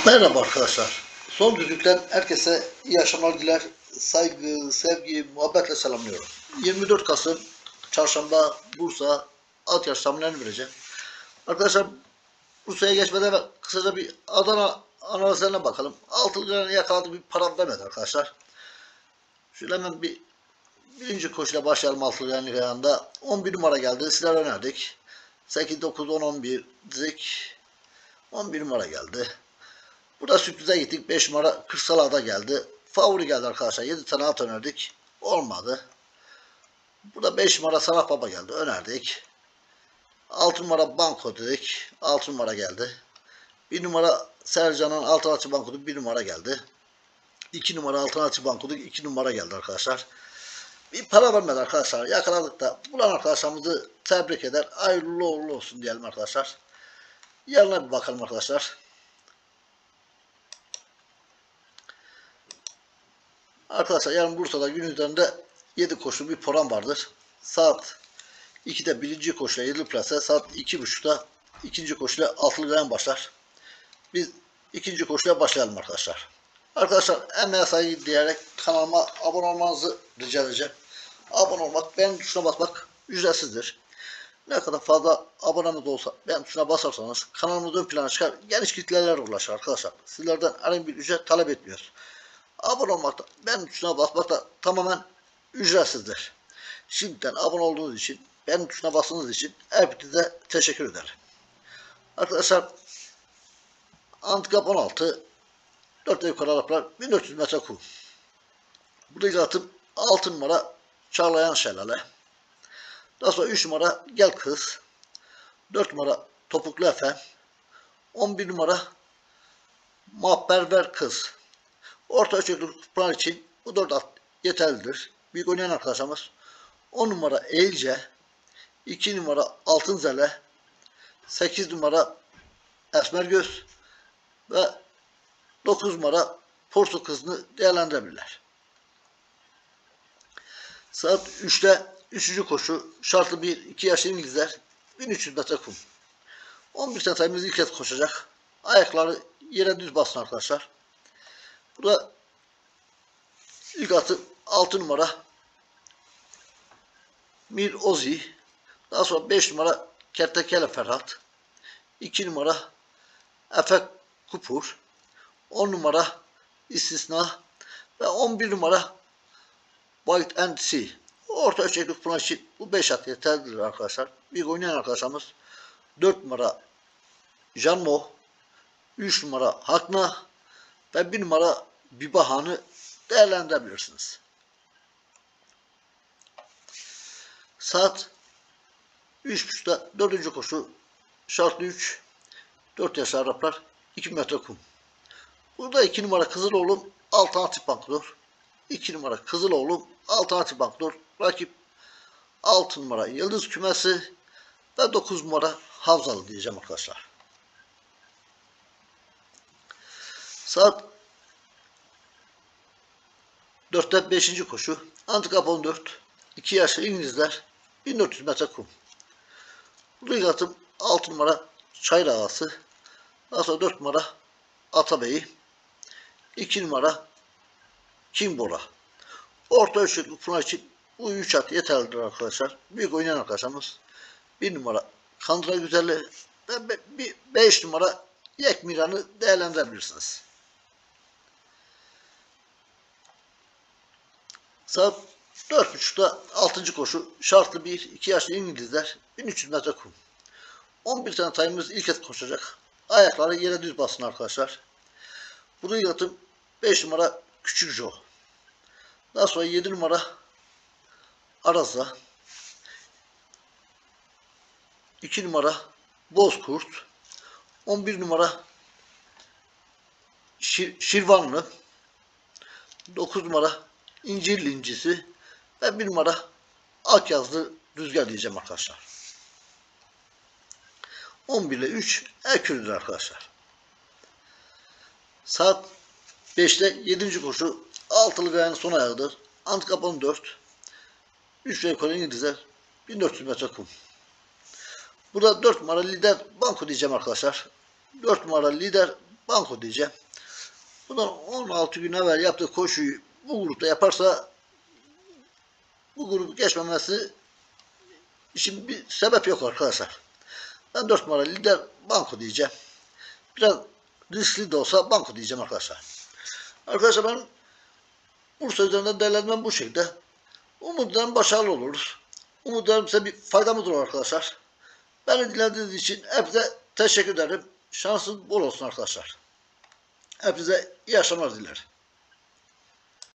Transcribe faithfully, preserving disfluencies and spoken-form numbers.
Merhaba arkadaşlar. Son düdükten herkese iyi akşamlar diler. Saygı, sevgi, muhabbetle selamlıyorum. yirmi dört Kasım Çarşamba Bursa at yarış tahminlerini vereceğim. Arkadaşlar Bursa'ya geçmeden evvel kısaca bir Adana analizlerine bakalım. Altılı Ganyan'ı yakaladık, bir para vermedi arkadaşlar. Şöyle hemen bir birinci koşuyla başlayalım Altılı Ganyan'da. on bir numara geldi. Sizler önerdik. sekiz, dokuz, on, on bir dizik. on bir numara geldi. Burada sürprize gittik. beş numara Kırsala'da geldi. Favori geldi arkadaşlar. yedi tane at önerdik. Olmadı. Burada beş numara Salah Baba geldi. Önerdik. altı numara Banko dedik. altı numara geldi. bir numara Sercan'ın Altınaltı Banko'da bir numara geldi. iki numara Altınaltı Banko'da iki numara geldi arkadaşlar. Bir para vermedi arkadaşlar. Yakaladık da bulan arkadaşlarımızı tebrik eder. Hayırlı uğurlu olsun diyelim arkadaşlar. Yarına bir bakalım arkadaşlar. Arkadaşlar yarın Bursa'da gün üzerinde yedi koşulu bir program vardır. Saat ikide birinci koşuyla yedi plase, saat iki buçukta ikinci koşuyla altılı ganyan başlar. Biz ikinci koşuyla başlayalım arkadaşlar. Arkadaşlar emeğe saygı diyerek kanalıma abone olmanızı rica edeceğim. Abone olmak, beğen tuşuna basmak ücretsizdir. Ne kadar fazla abonemiz olsa beğen tuşuna basarsanız kanalımız ön plana çıkar, geniş kitlelere ulaşır arkadaşlar. Sizlerden herhangi bir ücret talep etmiyoruz. Abone olmak da, beğen tuşuna basmak da tamamen ücretsizdir. Şimdiden abone olduğunuz için, beğen tuşuna bastığınız için hepinize teşekkür ederim. Arkadaşlar Antikap on altı dört yukarı Araplar bin dört yüz metre kum. Buraya atım altı numara Çağlayan Şelale. Daha sonra üç numara Gel Kız. dört numara Topuklu Efe. on bir numara Mahberber Kız. Orta ölçekli kuplar için bu dört at yeterlidir. Büyük oynayan arkadaşlarımız on numara Eğilce, iki numara Altın Zele, sekiz numara Esmergöz ve dokuz numara Porsu Kızını değerlendirebilirler. Saat üçte üçüncü koşu şartlı bir iki yaşlı İngilizler bin üç yüz metre kum. on bir tane sayımız ilk kez koşacak. Ayakları yere düz bassın arkadaşlar. Burada ilk atı altı numara Mir Ozi. Daha sonra beş numara Kertekele Ferhat. iki numara Efe Kupur. on numara İstisna. Ve on bir numara White and Sea. Orta ölçekli kupon için bu beş at yeterlidir arkadaşlar. Bir oynayan arkadaşlarımız dört numara Janmo, üç numara Hakna ve bir numara Bibahan'ı değerlendirebilirsiniz. Saat üç buçukta dördüncü koşu şartlı üç dört yaş Araplar iki metre kum. Burada iki numara Kızıloğlu alternatif bankdır. iki numara Kızıloğlu alternatif bankdır. Rakip altı numara Yıldız Kümesi ve dokuz numara Havzalı diyeceğim arkadaşlar. Saat dörtte beşinci koşu Antikap on dört iki yaşlı İngilizler bin dört yüz metre kum. Buraya atım altı numara Çayır Ağası. Daha sonra dört numara Atabey'i. iki numara Kimbora. Orta ölçekli kupon için bu üç at yeterlidir arkadaşlar. Büyük oynayan arkadaşlarımız bir numara Kandıra Güzelli ve beş numara Yek Miran'ı değerlendirebilirsiniz. Saat dört buçukta altıncı koşu şartlı bir iki yaşlı İngilizler bin üç yüz metre kum. on bir tane tayımız ilk kez koşacak. Ayakları yere düz bassın arkadaşlar. Burayı atım beş numara Küçük Jo. Daha sonra yedi numara Araza. iki numara Bozkurt. on bir numara Şir Şirvanlı. dokuz numara İncirli İncisi ve bir numara Akyazlı Rüzgar diyeceğim arkadaşlar. on bir ile üç ekürüdür arkadaşlar. Saat beşte yedinci koşu altılı ganyanın son ayağıdır. Antikap on dört üç ve yukarı İngilizler bin dört yüz metre kum. Burada dört numara lider banko diyeceğim arkadaşlar. dört numara lider banko diyeceğim. Bundan on altı gün evvel yaptığı koşuyu bu grupta yaparsa bu grubu geçmemesi için bir sebep yok arkadaşlar. Ben dört numara lider banko diyeceğim. Biraz riskli de olsa banko diyeceğim arkadaşlar. Arkadaşlar ben Bursa üzerinde değerlendirmem bu şekilde. Umuyorum başarılı oluruz. Umuyorum size bir faydamız olur arkadaşlar. Beni dinlediğiniz için hepinize teşekkür ederim. Şansınız bol olsun arkadaşlar. Hepinize iyi akşamlar dilerim.